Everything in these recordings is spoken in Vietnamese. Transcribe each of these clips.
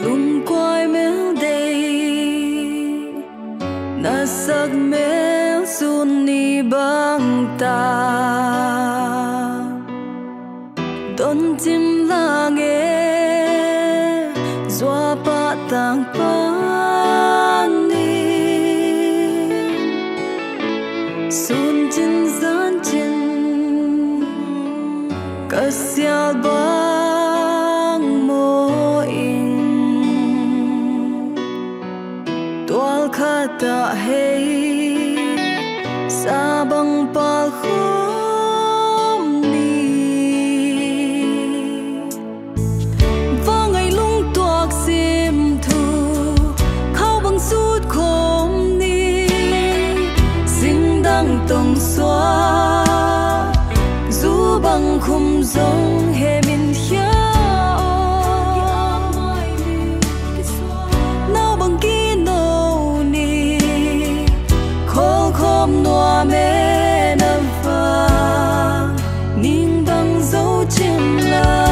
lung quay mèo đây na sắc mèo sun ni bang ta don tim la nghe doa pa tang pa ni sun chin gian chin kasial bang mo in tual khata hey sa bang pa khom ni và ngày lung toạc sim thu khao bang sút khom ni sinh đăng tông xóa du bang khum giống he min khia nào bang ki no ni khol khom noa me nam pha ning bang dấu chim la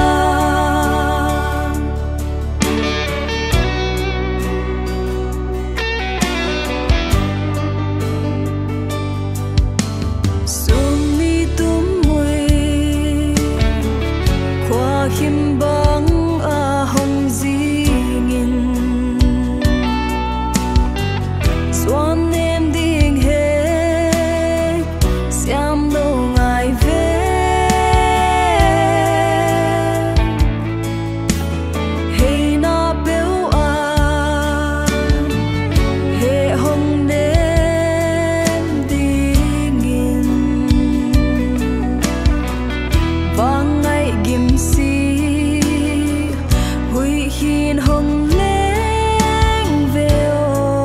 him bang a hong zingin swan nem ding he siam lo ngai ve hey na beu a he hong nem dingin bang ngai gim si hiền hồng lên veo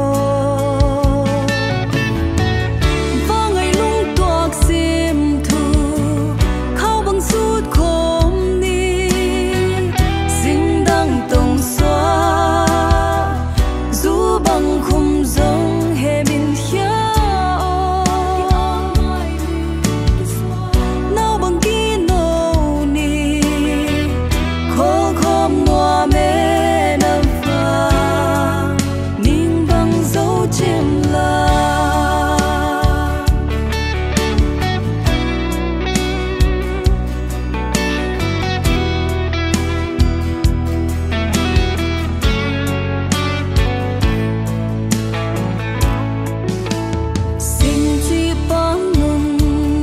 và ngày lung toạc sim thu khao bang sút khom ni sinh đăng tông xóa du bang khum giống he min khia nào bang ki no ni khol khom noa me chim la xin chi bang nung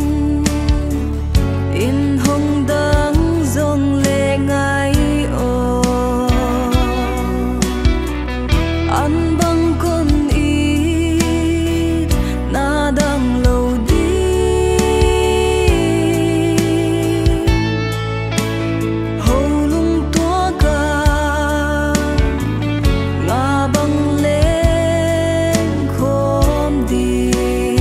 in hong dang dong le ngai o an bang con đang lâu đi hầu lung tua cả ngà băng lên khom đi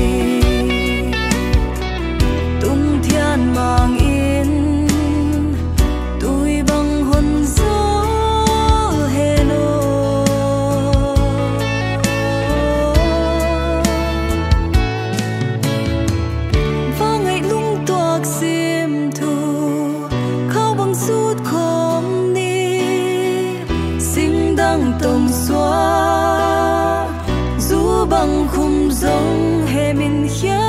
tung thiên mang in tôi băng hôn gió hello sim thu khao bang sút khom ni sinh đăng tông xóa du bang khum giống he min khia